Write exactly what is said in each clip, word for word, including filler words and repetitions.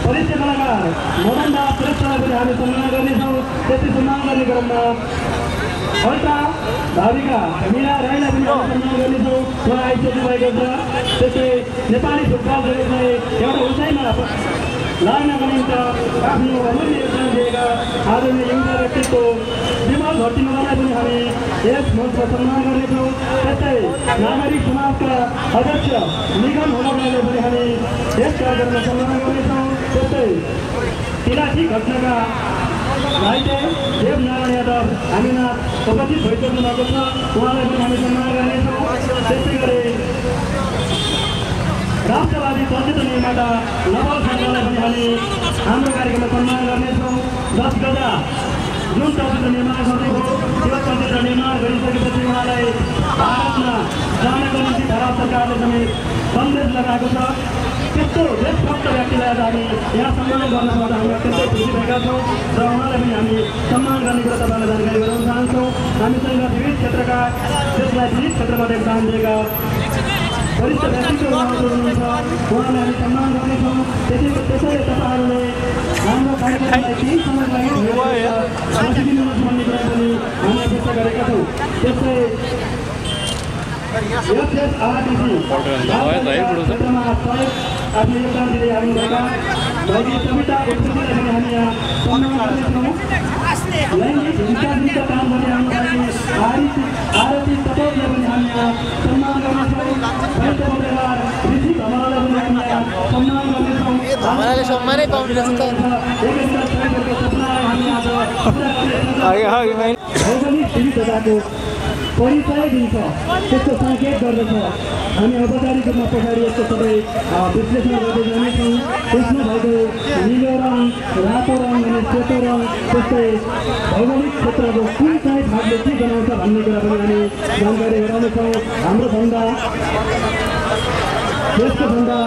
वरिष्ठ कलाकार मदन दास श्रेष्ठलाई पनि हामी सम्मान गर्नेछौँ। त्यति सम्मान गर्ने क्रममा एउटा भाविका मीरा राईलाई पनि हामी सम्मान गर्नेछौँ। उहाँ आइसक्नु भएको छ। त्यसै नेपाली फुटबल जगतलाई एउटा उचाइमा लाग्नको निम्ति आफ्नो अमूल्य योगदान दिएका आदरणीय युवा व्यक्तित्व विमल भट्टिमलालाई पनि हामी यस मञ्चमा सम्मान गर्नेछौँ। त्यस्तै नागरिक समाजका अध्यक्ष निगम होमरलाई पनि हामी यस कार्यक्रममा सम्मान गर्नेछौँ। त्यस्तै तिलाठी घटनाका घाइते देवनारायण यादव हामीमा उपस्थित भइसक्नु भएको छ। उहाँलाई पनि हामी सम्मान गर्नेछौँ। त्यसै गरी राष्ट्रवादी चलचित्र निर्माता नवल खड्कालाई पनि हामी हाम्रो कार्यक्रममा सम्मान गर्नेछौँ। दस गजा जुन चलचित्र निर्माण गर्नुभयो त्यो चलचित्र निर्माण गरिसकेपछि उहाँलाई भारतमा जानको निम्ति भारत सरकारले समेत सन्देश लगाएको छ। त्यस्तो देशभक्त व्यक्तिलाई आज हामी यहाँ सम्मान गर्न पाउँदा हामी अत्यन्तै खुसी भएका छौँ र उहाँलाई पनि हामी सम्मान गर्ने कुरा तपाईँलाई जानकारी गराउन चाहन्छौँ। हामीसँग विविध क्षेत्रका देशलाई विविध क्षेत्रमा योगदान दिएका वरिष्ठ व्यक्तित्व उहाँहरू हुनुहुन्छ। उहाँलाई हामी सम्मान गर्नेछौँ। त्यसै त्यसैले तपाईँहरूले हाम्रो कार्यक्रमलाई केही समयको लागि सकिदिनुहुन्छ भन्ने कुरा पनि हामी अपेक्षा गरेका छौँ। त्यस्तै एसएस आरटिसी क्षेत्रमा आफ्नो योगदान दिँदै आउनुभएका भैरी सविता उप्रेतीलाई पनि हामी यहाँ सम्मान गर्नेछौँ। लैङ्गिक हिंसाविरुद्ध काम गर्दै आउनुभएकी आरती आरती सपोतलाई पनि हामी यहाँ सम्मान गर्नेछौँ। साहित्य पत्रकार ऋषि धमलालाई पनि हामी यहाँ सम्मान गर्नेछौँ। धमलाले सम्मानै पाउने रहेछ त। भौगोलिक विविधताको परिचय दिन्छ, त्यस्तो सङ्केत गर्दछ। हामी औपचारिक रूपमा पछाडि यस्तो सबै विश्लेषण गर्दै जानेछौँ। त्यसमा भएको निलो रङ, रातो रङ अनि सेतो रङ, त्यस्तै भौगोलिक क्षेत्रको कुन चाहिँ भागले के जनाउँछ भन्ने कुरा पनि हामी जानकारी गराउनेछौँ। हाम्रो भन्दा देशको भन्दा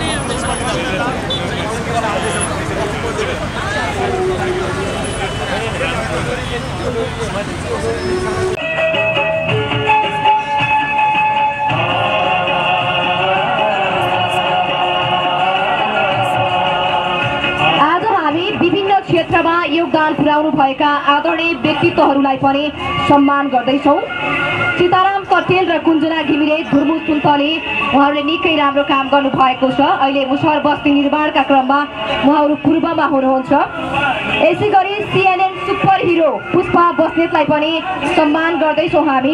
क्षेत्रमा योगदान पुर्याउनु भएका आदरणीय व्यक्तित्वहरूलाई पनि सम्मान गर्दैछौँ। सीताराम कटेल र कुञ्जना घिमिरे धुर्मु सुन्तले उहाँहरूले निकै राम्रो काम गर्नुभएको छ। अहिले मुसहर बस्ती निर्माणका क्रममा उहाँहरू पूर्वमा हुनुहुन्छ। यसै गरी सिएनएन सुपर हिरो पुष्पा बस्नेतलाई पनि सम्मान गर्दैछौँ हामी।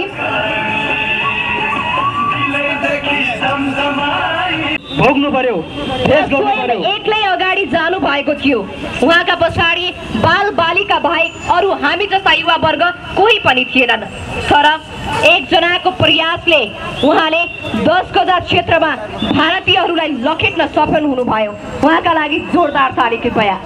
भोग्नु पर्यो, एक्लै अगाडि जानु भएको थियो। उहाँका पछाडि बाल बालिका बाहेक अरू हामी जस्ता युवा वर्ग कोही पनि थिएनन्। तर एकजनाको प्रयासले उहाँले दस गजा क्षेत्रमा भारतीयहरूलाई लखेट्न सफल हुनुभयो। उहाँका लागि जोरदार ताली कृपया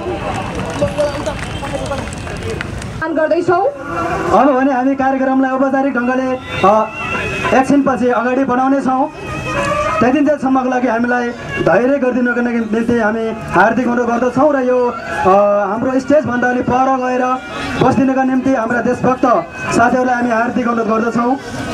गर्दैछौँ। अब भने हामी कार्यक्रमलाई औपचारिक ढङ्गले एकछिनपछि अगाडि बढाउनेछौँ। त्यति जेलसम्मको लागि हामीलाई धैर्य गरिदिनुको निम्ति हामी हार्दिक अनुरोध गर्दछौँ र यो हाम्रो स्टेजभन्दा अलि पर गएर बसिदिनुको निम्ति हाम्रा देशभक्त साथीहरूलाई हामी हार्दिक अनुरोध गर्दछौँ।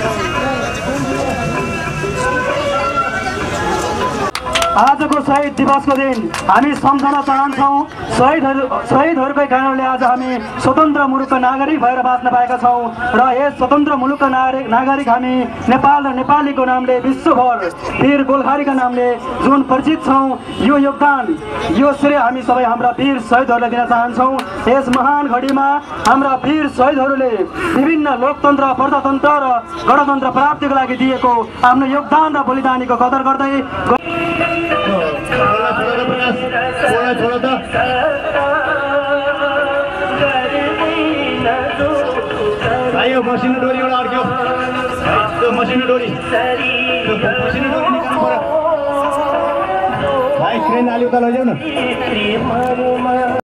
आजको शहीद दिवसको दिन हामी सम्झन चाहन्छौँ। शहीदहरू शहीदहरूकै कारणले आज हामी स्वतन्त्र मुलुकका नागरिक भएर बाँच्न पाएका छौँ र यस स्वतन्त्र मुलुकका नागरिक नागरिक हामी नेपाल र नेपालीको नामले विश्वभर वीर गोर्खालीका नामले जुन परिचित छौँ, यो योगदान यो श्रेय हामी सबै हाम्रा वीर शहीदहरूलाई दिन चाहन्छौँ। यस महान घडीमा हाम्रा वीर शहीदहरूले विभिन्न लोकतन्त्र, प्रजातन्त्र र गणतन्त्र प्राप्तिको लागि दिएको आफ्नो योगदान र बलिदानीको कदर गर्दै आयो मसिनो डोरी एउटा अर्क्यो, त्यो मसिनो डोरी मसिनो डोरी निकाल्नु पर्यो भाइ। ट्रेन आलि उता लैजाऊ न।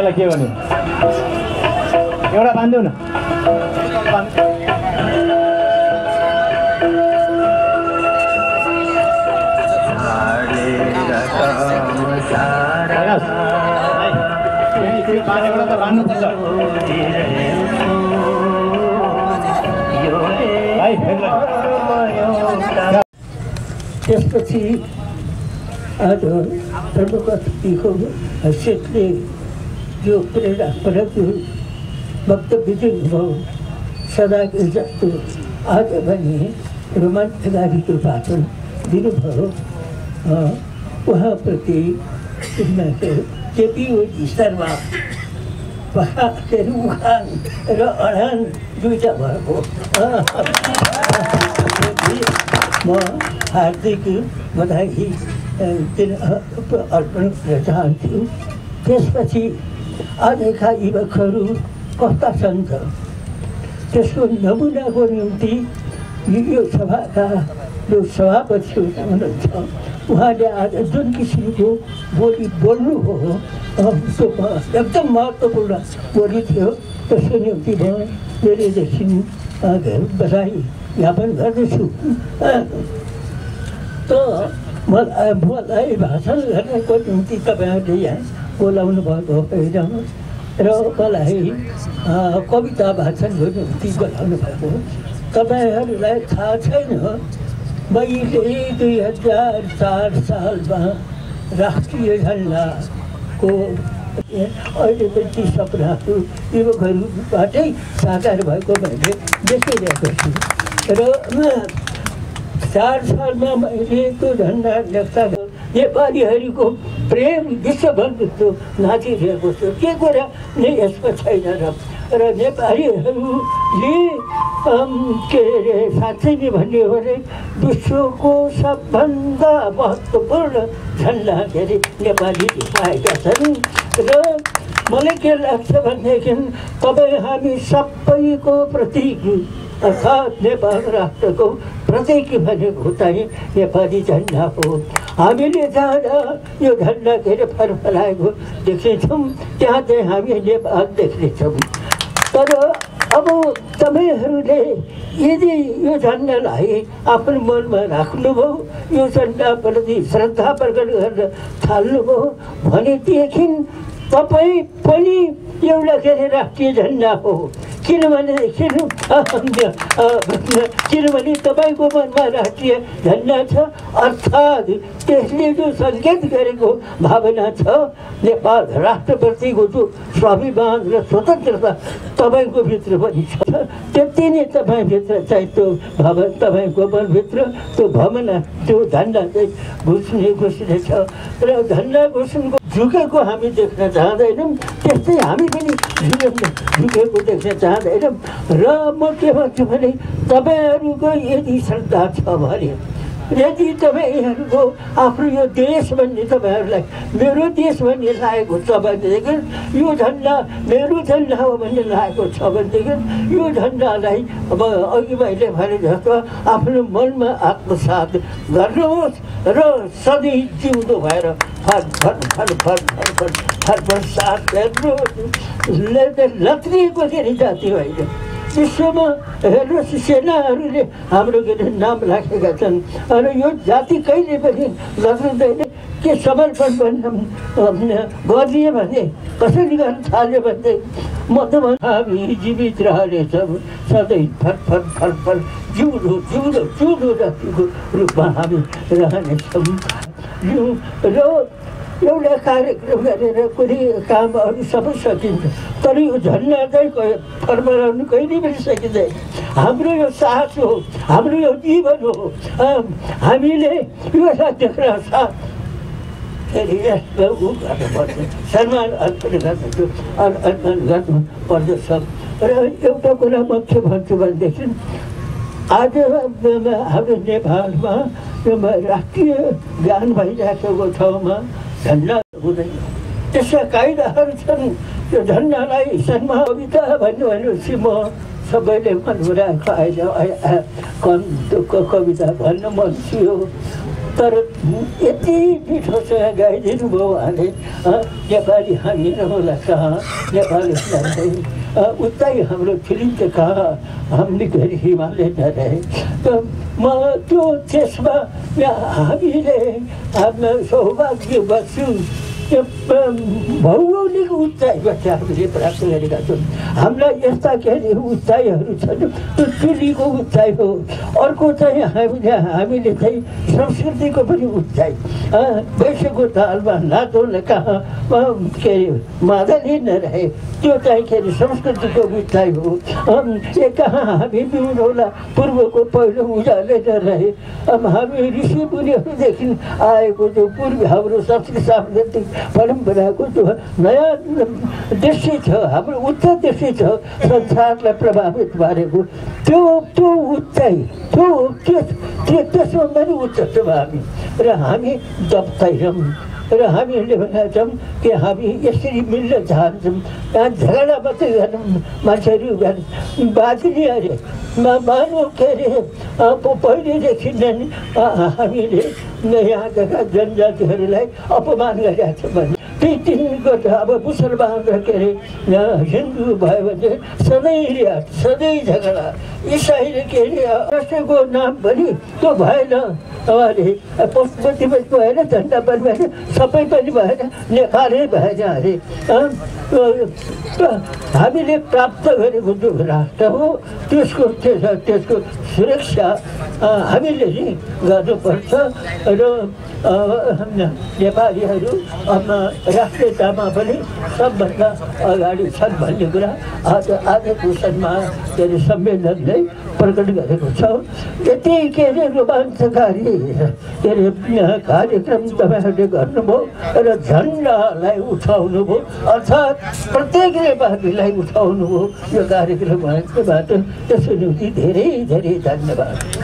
तपाईँलाई के भन्यो एउटा बान्दिउ न त्यसपछि आज प्रमुख अतिथिको हैसियतले जो प्रेरणापरक वक्तव्य दिनुभयो सदाको जस्तो आज भने रोमाञ्चकारी वाचन दिनुभयो उहाँप्रति केपी ओली शर्मा उहाँहरू उखान र अडान दुईटा भएको म हार्दिक बधाई अर्पण गर्न चाहन्छु। त्यसपछि आजका युवकहरू कस्ता छन् त त्यसको नमुनाको निम्ति यो सभाका जो सभापति हुनुहुन्छ उहाँले आज जुन किसिमको बोली बोल्नुभयो त्यो एकदम महत्त्वपूर्ण बोली थियो। त्यसको निम्ति म मेरेदेखि बधाई ज्ञापन गर्दछु। त मलाई मलाई भाषण गर्नको निम्ति तपाईँहरूले यहाँ बोलाउनु भएको होइन र मलाई कविता भाषणको निम्ति बोलाउनु भएको। तपाईँहरूलाई थाहा छैन मैले दुई हजार चार सालमा राष्ट्रिय झन्डाको अहिले पनि ती सपनाहरू युवकहरूबाटै साकार भएको मैले देखिरहेको छु र चार सालमा मैले त्यो झन्डा देख्दा नेपालीहरूको प्रेम विश्वभर जस्तो नाचिरहेको छु। के कुरा नै यसमा छैन र र नेपालीहरूले के अरे साँच्चै नै भन्ने हो भने विश्वको सबभन्दा महत्त्वपूर्ण झन्डा के अरे नेपालीले पाएका छन्। र मलाई के लाग्छ भनेदेखि तपाईँ हामी सबैको प्रतीक अर्थात् नेपाल राष्ट्रको प्रतीक भनेको चाहिँ नेपाली झन्डा हो। हामीले जहाँ यो झन्डा के अरे फरफलाएको देख्नेछौँ त्यहाँ चाहिँ हामी नेपाल देख्नेछौँ। तर अब तपाईँहरूले यदि यो झन्डालाई आफ्नो मनमा राख्नुभयो यो झन्डाप्रति श्रद्धा प्रकट गर्न थाल्नुभयो भनेदेखि तपाईँ पनि एउटा के अरे राष्ट्रिय झन्डा हो। किनभनेदेखि किनभने तपाईँको मनमा राष्ट्रिय झन्डा छ अर्थात् त्यसले जो सङ्केत गरेको भावना छ नेपाल राष्ट्रप्रतिको जो स्वाभिमान र स्वतन्त्रता तपाईँको भित्र पनि छ। त्यति नै तपाईँभित्र चाहिँ त्यो भावना तपाईँको मनभित्र त्यो भावना त्यो झन्डा चाहिँ घुस्ने घुस्ने छ र झन्डा घुस्नुको झुकेको हामी देख्न चाहँदैनौँ। त्यस्तै हामी पनि झुकेको देख्न चाहँदैनौँ। र म के भन्छु भने तपाईँहरूको यदि श्रद्धा छ भने यदि तपाईँहरूको आफ्नो यो देश भन्ने तपाईँहरूलाई मेरो देश भन्ने लागेको छ भनेदेखि यो झन्डा मेरो झन्डा हो भन्ने लागेको छ भनेदेखि यो झन्डालाई अब अघि मैले भने जस्तो आफ्नो मनमा आत्मसात गर्नुहोस् र सधैँ जिउँदो भएर फर फर फर फर फर फर फर फर साथ हेर्नुहोस्। लत्रिएको धेरै जाति होइन विश्वमा हेर्नुहोस् सेनाहरूले हाम्रो के अरे नाम राखेका छन्। अनि यो जाति कहिले पनि लत्रिँदैन। के समर्पण भने गरिए भने कसरी गर्न थाल्यो भने म त हामी जीवित रहनेछौँ सधैँ फर फर फर फर जिउँदो जिउँदो जिउँदो जातिको रूपमा हामी रहनेछौँ। र एउटा कार्यक्रम गरेर कुनै कामहरू सबै सकिन्छ तर यो झन्डा चाहिँ फर्मलाउनु कहिले पनि सकिँदैन। हाम्रो यो साहस हो हाम्रो यो जीवन हो। हामीले यो देख्न साथ फेरि यसमा ऊ गर्नुपर्छ सम्मान अर्पण गर्नु अर्पण गर्नु पर्दछ। र एउटा कुरा म के भन्छु भनेदेखि आज हाम्रो नेपालमा यो राष्ट्रिय ज्ञान भइरहेको ठाउँमा झन्डा हुँदैन। त्यसका कायदाहरू छन्। त्यो झन्डालाई सन्मान कविता भन्नु भनेपछि म सबैले मन बुझाएको अहिले कम कविता भन्न मन थियो तर यति मिठोसँग गाइदिनु भयो उहाँले नेपाली हामी होला कहाँ नेपालीलाई उतै हाम्रो फिल्म त कहाँ हामीले घरि हिमालय नरहे त म त्यो त्यसमा हामीले आफ्नो सौभाग्य बस्छु भौगोलिक उचाइबाट हामीले प्राप्त गरेका छौँ हामीलाई यस्ता के अरे उचाइहरू छन् त्यो चुलीको उचाइ हो अर्को चाहिँ हामीले हामीले चाहिँ संस्कृतिको पनि उचाइ वैश्यको तालमा नाचौँ कहाँ के अरे मादली नरहे त्यो चाहिँ के अरे संस्कृतिको उचाइ हो ए कहाँ हामी बिउन होला पूर्वको पहिलो उजाले नरहे अब हामी ऋषि मुनिहरूदेखि आएको जो पूर्व हाम्रो संस्कृति सांस्कृतिक परम्पराको जो नयाँ दृश्य छ हाम्रो उच्च दृश्य छ संसारलाई प्रभावित पारेको त्यो त्यो उच्चाइ त्यो त्यस त्यसमा पनि उच्च छौँ हामी र हामी दप्ताइरौँ र हामीले भनेका छौँ कि हामी यसरी मिल्न चाहन्छौँ यहाँ झगडा मात्रै गर्छौँ मान्छेहरू गर्छ बाँच्ने अरे मानव के अरे पहिलेदेखि नै हामीले यहाँका जनजातिहरूलाई अपमान गरेका छौँ भने ती तिनको अब मुसलमान र के अरे हिन्दू भयो भने सधैँ रियाट सधैँ झगडा इसाईले के अरे राष्ट्रको नाम पनि त्यो भएन उहाँले पशुपति पनि भएन झन्डा पनि भएन सबै पनि भएन नेपालै भएन अरे हामीले प्राप्त गरेको जो राष्ट्र हो त्यसको त्यसको सुरक्षा हामीले नै गर्नुपर्छ र नेपालीहरू राष्ट्रियतामा पनि सबभन्दा अगाडि छन् भन्ने कुरा आज आजको सन्मा के अरे सम्मेलनले प्रकट गरेको छ यति के अरे रोमाञ्चकारी के अरे कार्यक्रम तपाईँहरूले गर्नुभयो र झन्डालाई उठाउनु भयो अर्थात् प्रत्येक नेपालीलाई उठाउनु भयो यो कार्यक्रमबाट त्यसको निम्ति धेरै धेरै धन्यवाद।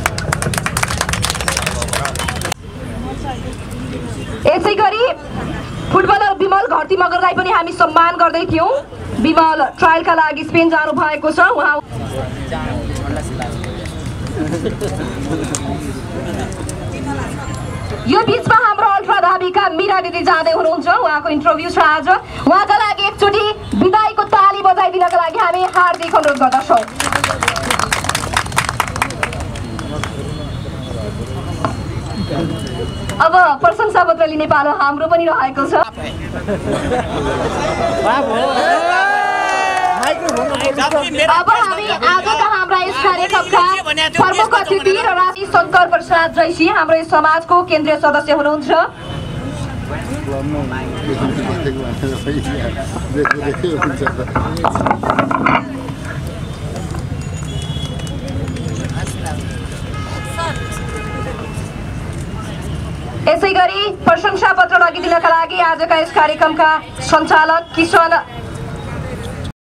यसै गरी फुटबलर विमल घरती मगरलाई पनि हामी सम्मान गर्दै थियौँ। विमल ट्रायलका लागि स्पेन जानु भएको छ। उहाँ यो बिचमा हाम्रो अल्ट्रा धाबीका मीरा दिदी जाँदै हुनुहुन्छ। उहाँको इन्टरभ्यू छ आज। उहाँका लागि एकचोटि बिदाईको ताली बजाइदिनका लागि हामी हार्दिक अनुरोध गर्दछौँ। अब प्रशंसा पत्र लिने पालो हाम्रो पनि रहेको छ। अब हामी आजका हाम्रा यस कार्यक्रमका प्रमुख अतिथि र राजी शङ्कर प्रसाद जैसी हाम्रो यस समाजको केन्द्रीय सदस्य हुनुहुन्छ। यसै गरी प्रशंसा पत्र लगिदिनका लागि आजका यस कार्यक्रमका सञ्चालक किशन